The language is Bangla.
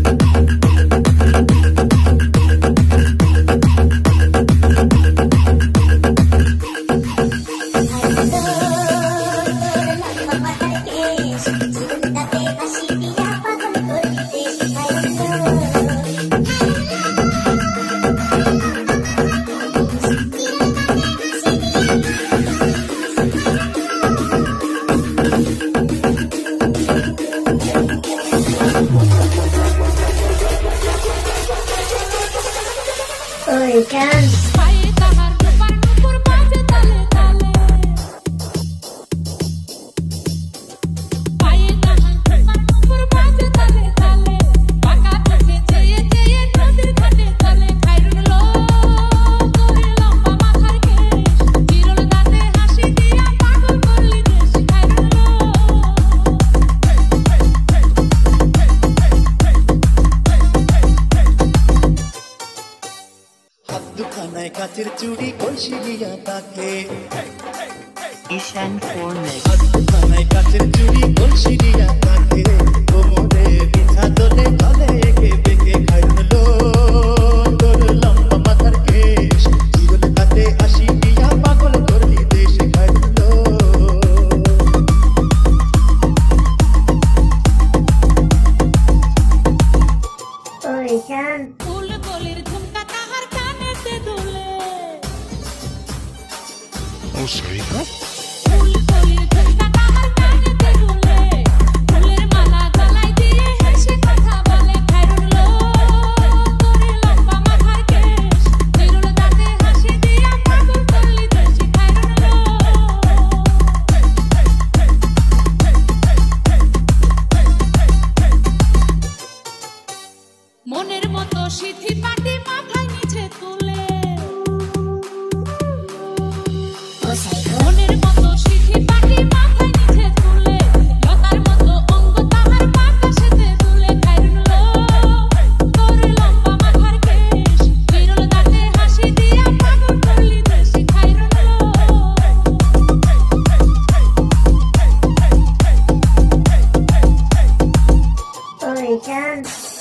Oi, can. কাচের চুড়ি কলসি দিয়া তাকে ঈশান ফোরনেক দোকানায় কাচের চুড়ি কলসি দিয়া তাকে কোমরে বিছা দলে চলে একে বেঁকে খাইলো তোর লম্বা মাথার কেশ জীবন কাটে আসি দিয়া পাগল করলি দেশে খাইলো Oi, can. ফুল গলির ঝুমকা তাহার কানেতে দুলে Oh, sorry. ফুল গলির ঝুমকা তাহার কানেতে দুলে ফুলের মালা গলায় দিয়ে হেসে কথা বলে খাইরুল তোরে লম্বা মাথার কেশ খাইরুল দাঁতে হাসি দিয়া পাগল করলি দেশে খাইরুল মনের মতো সিথি পাটি মাথায় নিচে তুলে মনের মতো সিথি পাটি মাথায় নিচে তুলে লতার মতো অঙ্গ তাহার বাতাসেতে দুলে খাইরুল তোরে লম্বা মাথার কেশ খাইরুল দাঁতে হাসি দিয়া পাগল করলি দেশে খাইরুল Oi, can.